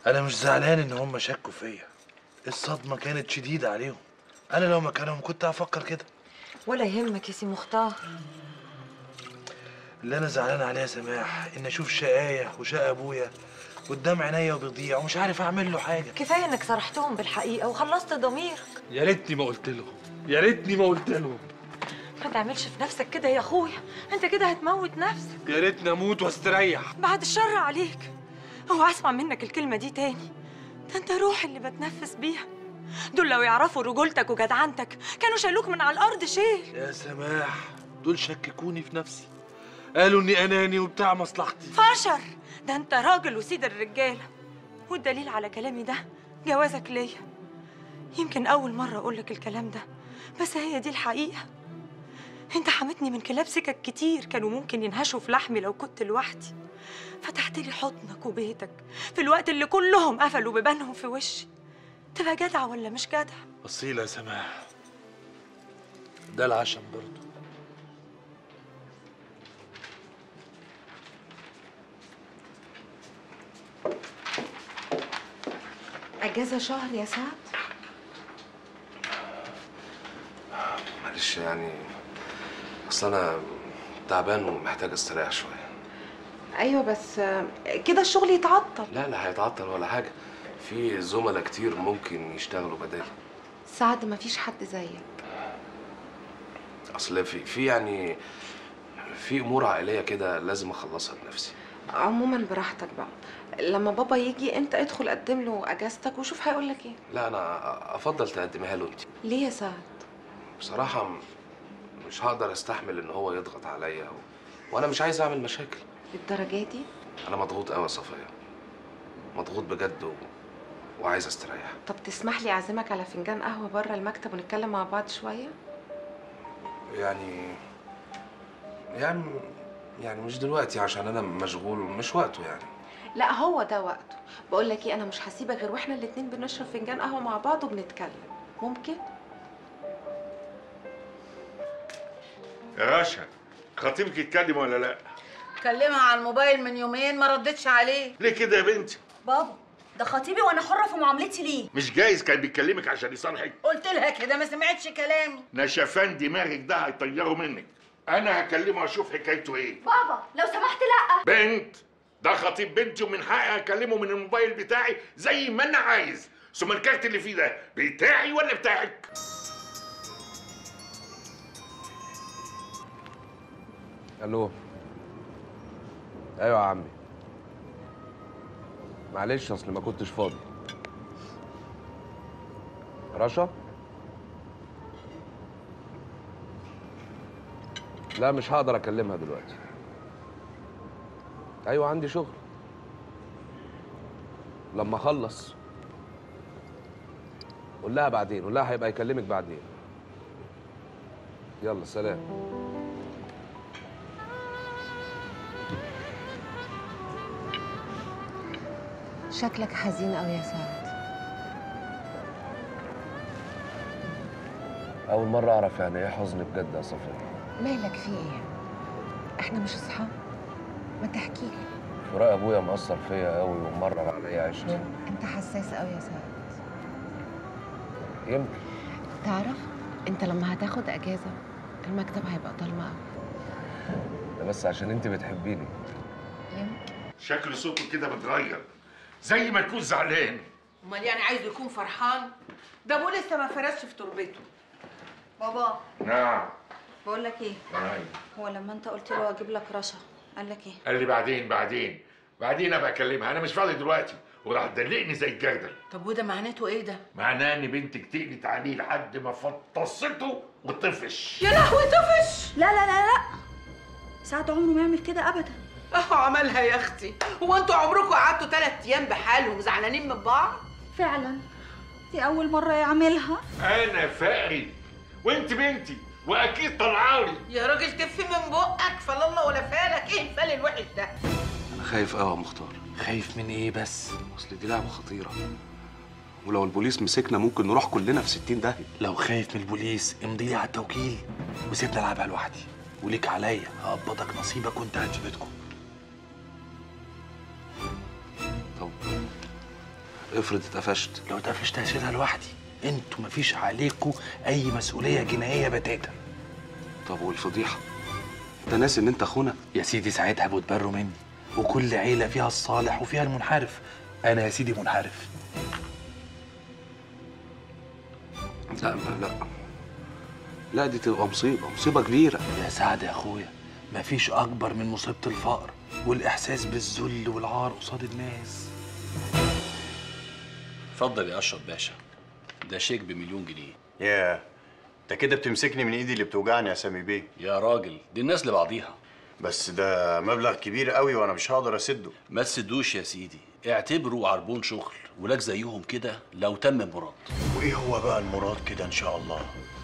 انا مش زعلان ان هم شكوا فيا، الصدمه كانت شديده عليهم. انا لو مكانهم كنت هفكر كده. ولا يهمك يا سي مختار. اللي انا زعلان عليها سماح ان اشوف شقايه وشقى ابويا قدام عينيا وبيضيع ومش عارف اعمل له حاجه. كفايه انك صرحتهم بالحقيقه وخلصت ضميرك. يا ريتني ما قلت لهم، يا ريتني ما قلت لهم. ما تعملش في نفسك كده يا اخويا، انت كده هتموت نفسك. يا ريتني اموت واستريح. بعد الشر عليك، اوعى اسمع منك الكلمه دي تاني. ده انت روحي اللي بتنفس بيها. دول لو يعرفوا رجولتك وجدعنتك كانوا شالوك من على الارض شيل. يا سماح دول شككوني في نفسي، قالوا اني اناني وبتاع مصلحتي. فشر، ده انت راجل وسيد الرجاله. والدليل على كلامي ده جوازك ليا. يمكن اول مره اقول لك الكلام ده، بس هي دي الحقيقه. انت حمتني من كلاب سكك كتير كانوا ممكن ينهشوا في لحمي لو كنت لوحدي. فتحت لي حضنك وبيتك في الوقت اللي كلهم قفلوا بيبانهم في وشي. تبقى جدع ولا مش جدع؟ اصيله يا سماح، ده العشم برضه. اجازه شهر يا سعد؟ معلش يعني، اصل انا تعبان ومحتاج استريح شويه. ايوه بس كده الشغل يتعطل. لا لا هيتعطل ولا حاجه، في زملاء كتير ممكن يشتغلوا بدالي. سعد مفيش حد زيك. اصل في امور عائليه كده لازم اخلصها بنفسي. عموما براحتك بقى، لما بابا يجي انت ادخل قدم له اجازتك وشوف هيقول لك ايه. لا انا افضل تقدميها له انت. ليه يا سعد؟ بصراحه مش هقدر استحمل ان هو يضغط عليا وانا مش عايز اعمل مشاكل للدرجه دي؟ انا مضغوط قوي يا صفيه، مضغوط بجد وعايز استريح. طب تسمح لي اعزمك على فنجان قهوه بره المكتب ونتكلم مع بعض شويه؟ يعني مش دلوقتي عشان انا مشغول، مش وقته يعني. لا هو ده وقته. بقول لك ايه، انا مش هسيبك غير واحنا الاتنين بنشرب فنجان قهوه مع بعض وبنتكلم. ممكن؟ يا رشا، خطيبك يتكلم ولا لا؟ كلمها على الموبايل من يومين ما ردتش عليه. ليه كده يا بنتي؟ بابا ده خطيبي وانا حره في معاملتي ليه. مش جايز كان بيكلمك عشان يصالحك؟ قلت لها كده ما سمعتش كلامي. نشفان دماغك ده هيطيره منك. انا هكلمه اشوف حكايته ايه. بابا لو سمحت لا. بنت، ده خطيب بنتي ومن حقي اكلمه من الموبايل بتاعي زي ما انا عايز. ثم الكارت اللي فيه ده بتاعي ولا بتاعك؟ الو. ايوه يا عمي، معلش اصل ما كنتش فاضي. رشا؟ لا مش هقدر اكلمها دلوقتي. ايوه عندي شغل. لما اخلص قول لها بعدين، قول لها هيبقى يكلمك بعدين. يلا سلام. شكلك حزين قوي يا سعد. اول مره اعرف يعني ايه حزن بجد يا صفيه. مالك في ايه؟ احنا مش اصحاب؟ ما تحكي لي. فراق ابويا مأثر فيا قوي ومرر عليا عيشتي. انت حساس قوي يا سعد. يمكن. تعرف انت لما هتاخد اجازه المكتب هيبقى ضلمه قوي. ده بس عشان انت بتحبيني. يمكن. شكل صوته كده متغير، زي ما يكون زعلان. امال يعني عايزه يكون فرحان؟ ده ابوه لسه ما فرشش في تربته. بابا نعم. بقول لك ايه، نعم. هو لما انت قلت له اجيب لك رشا قال لك ايه؟ قال لي بعدين ابقى اكلمها، انا مش فاضي دلوقتي، وراح تدلقني زي الجردل. طب وده معناته ايه ده؟ معناه ان بنتك تقلت عليه لحد ما فطسته وطفش. يا لهوي طفش! لا لا لا لا، سعد عمره ما يعمل كده ابدا. اهو عملها يا اختي. هو انتوا عمركم قعدتوا 3 ايام بحالهم زعلانين من بعض؟ فعلا دي اول مره يعملها. انا فقري وانت بنتي واكيد طلعالي. يا راجل تف من بقك، فلا الله ولا فالك. ايه الفال الوحش ده؟ انا خايف قوي يا مختار. خايف من ايه بس؟ اصل دي لعبه خطيره، ولو البوليس مسكنا ممكن نروح كلنا في 60 داهيه. لو خايف من البوليس امضي لي على التوكيل وسيبني العبها لوحدي، وليك عليا هقبضك نصيبك وانت قاعد في بيتكم. طب افرض اتقفشت. لو اتقفشت هشيلها لوحدي، انتوا مفيش عليكوا اي مسؤوليه جنائيه بتاتا. طب والفضيحه؟ انت ناسي ان انت اخونا؟ يا سيدي ساعتها هيبقوا اتبروا مني، وكل عيله فيها الصالح وفيها المنحرف. انا يا سيدي منحرف. لا دي تبقى مصيبه كبيره. يا سعد يا اخويا، مفيش اكبر من مصيبه الفقر والاحساس بالذل والعار قصاد الناس. اتفضل يا اشرف باشا، ده شيك ب1,000,000 جنيه. ياه، انت كده بتمسكني من ايدي اللي بتوجعني يا سامي بيه. يا راجل دي الناس لبعضيها. بس ده مبلغ كبير قوي وانا مش هقدر اسده. ما تسدوش يا سيدي، اعتبره عربون شغل ولك زيهم كده لو تم المراد. وايه هو بقى المراد كده ان شاء الله؟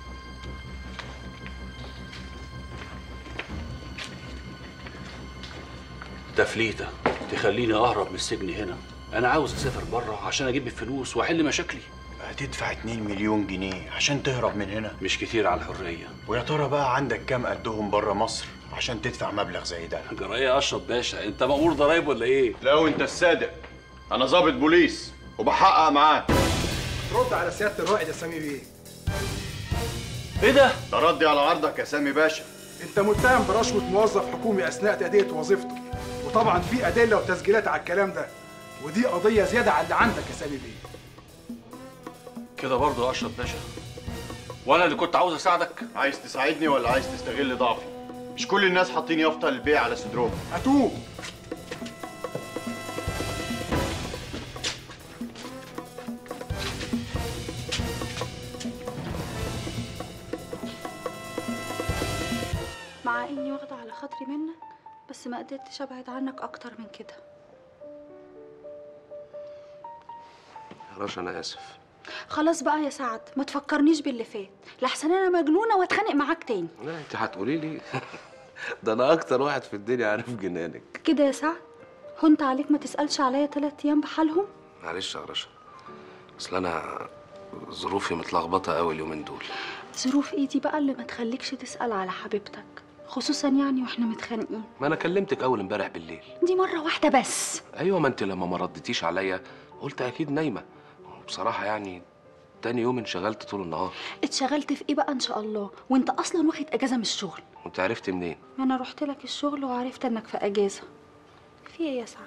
تفليته تخليني اهرب من السجن هنا. انا عاوز اسافر بره عشان اجيب الفلوس واحل مشاكلي. هتدفع 2,000,000 جنيه عشان تهرب من هنا؟ مش كتير على الحريه. ويا ترى بقى عندك كام قدهم بره مصر عشان تدفع مبلغ زي ده؟ جرايه يا اشرف باشا، انت مأمور ضرايب ولا ايه؟ لو انت الصادق، انا ضابط بوليس وبحقق معاك. رد على سياده الرائد يا سامي بيه. ايه ده؟ ده ردي على عرضك يا سامي باشا. انت متهم برشوه موظف حكومي اثناء تأدية وظيفته، وطبعا في ادله وتسجيلات على الكلام ده، ودي قضيه زياده على اللي عندك يا سامي بيه. كده برضه يا اشرف باشا، وانا اللي كنت عاوز اساعدك. عايز تساعدني ولا عايز تستغل ضعفي؟ مش كل الناس حاطين يافطه للبيع على صدرهم. هاتوه. مع اني واخده على خاطري منك، بس ما قدرتش ابعد عنك اكتر من كده. يا رشا انا اسف. خلاص بقى يا سعد، ما تفكرنيش باللي فات، لحسن انا مجنونه واتخانق معاك تاني. لا انت هتقولي لي ده انا اكتر واحد في الدنيا عارف جنانك كده يا سعد؟ هو انت عليك ما تسالش عليا 3 ايام بحالهم؟ معلش يا رشا، اصل انا ظروفي متلخبطه قوي اليومين دول. ظروف ايه دي بقى اللي ما تخليكش تسال على حبيبتك، خصوصا يعني واحنا متخانقين؟ ما انا كلمتك اول امبارح بالليل. دي مره واحده بس. ايوه، ما انت لما ما ردتيش عليا قلت اكيد نايمه. بصراحه يعني تاني يوم انشغلت طول النهار. اتشغلت في ايه بقى ان شاء الله وانت اصلا واخد اجازه من الشغل؟ وانت عرفت منين؟ ما انا رحت لك الشغل وعرفت انك في اجازه. في ايه يا سعد؟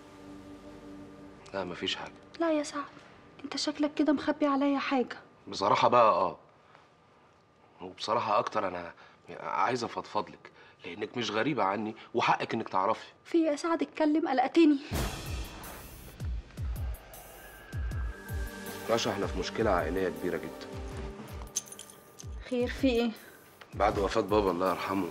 لا مفيش حاجه. لا يا سعد، انت شكلك كده مخبي عليا حاجه. بصراحه بقى وبصراحه اكتر انا عايز افضفض لك، لانك مش غريبه عني وحقك انك تعرفي. في ايه يا سعد؟ اتكلم، قلقتني. رشا احنا في مشكله عائليه كبيره جدا. خير في ايه؟ بعد وفاه بابا الله يرحمه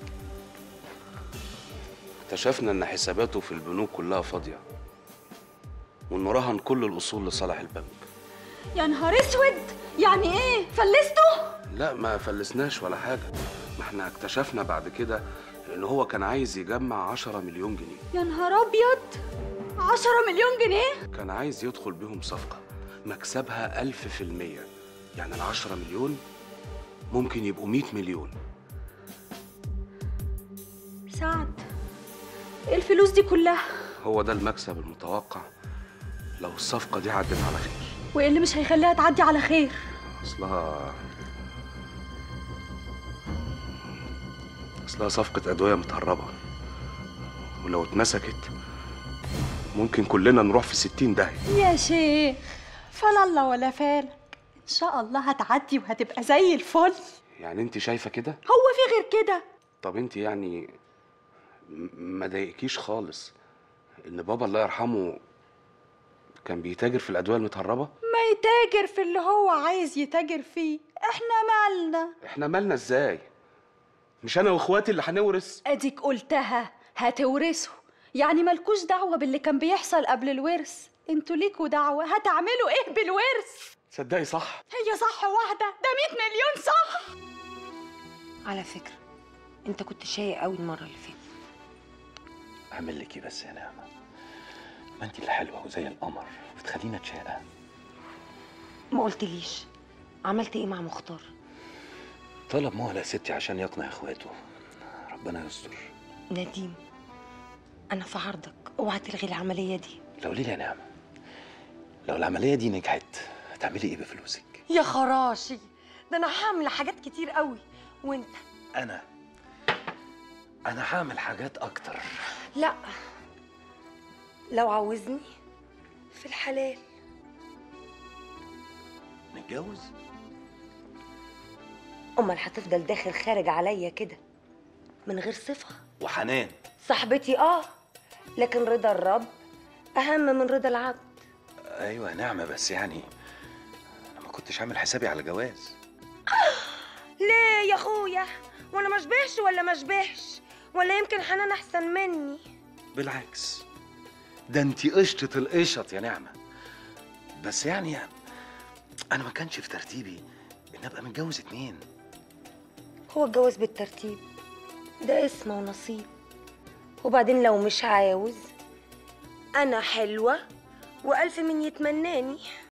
اكتشفنا ان حساباته في البنوك كلها فاضيه، وانه رهن كل الاصول لصالح البنك. يا نهار اسود! يعني ايه؟ فلسته؟ لا ما فلسناش ولا حاجه، ما احنا اكتشفنا بعد كده ان هو كان عايز يجمع 10 مليون جنيه. يا نهار ابيض! 10 مليون جنيه؟ كان عايز يدخل بيهم صفقه مكسبها 1000%، يعني ال10 مليون ممكن يبقوا 100 مليون. سعد، ايه الفلوس دي كلها؟ هو ده المكسب المتوقع لو الصفقة دي عدت على خير. وايه اللي مش هيخليها تعدي على خير؟ اصلها صفقة أدوية متهربة، ولو اتمسكت ممكن كلنا نروح في 60 داهية. يا شيخ، فلا الله ولا فالك، ان شاء الله هتعدي وهتبقى زي الفل. يعني انت شايفة كده؟ هو في غير كده؟ طب انت يعني ما ضايقكيش خالص ان بابا الله يرحمه كان بيتاجر في الأدوية المتهربة؟ ما يتاجر في اللي هو عايز يتاجر فيه، احنا مالنا؟ احنا مالنا ازاي؟ مش انا واخواتي اللي هنورث؟ اديك قلتها، هتورثوا، يعني مالكوش دعوة باللي كان بيحصل قبل الورث، انتوا ليكوا دعوة، هتعملوا ايه بالورث؟ تصدقي صح؟ هي صح واحدة، ده 100 مليون صح. على فكرة انت كنت شايق قوي المرة اللي فاتت. اعمل لك ايه بس يا نعمة؟ ما انت اللي حلوة وزي القمر بتخلينا نتشاقى. ما قلتليش عملت ايه مع مختار؟ طلب مهلة يا ستي عشان يقنع اخواته، ربنا يستر. نديم، انا في عرضك، اوعى تلغي العملية دي. لو ليه يا نعمة، لو العمليه دي نجحت هتعملي ايه بفلوسك؟ يا خراشي، ده انا هعمل حاجات كتير قوي. وانت؟ انا هعمل حاجات اكتر. لا، لو عاوزني في الحلال نتجوز. امال هتفضل داخل خارج عليا كده من غير صفه؟ وحنان صاحبتي لكن رضا الرب اهم من رضا العبد. ايوه نعمه، بس يعني انا ما كنتش عامل حسابي على جواز. ليه يا اخويا؟ وانا مشبهش ولا مشبهش؟ ولا يمكن حنان احسن مني؟ بالعكس، ده انتي قشطة القشط يا نعمة. بس يعني انا ما كانش في ترتيبي ان ابقى متجوز 2. هو الجواز بالترتيب ده اسم ونصيب. وبعدين لو مش عاوز، انا حلوة والف من يتمناني.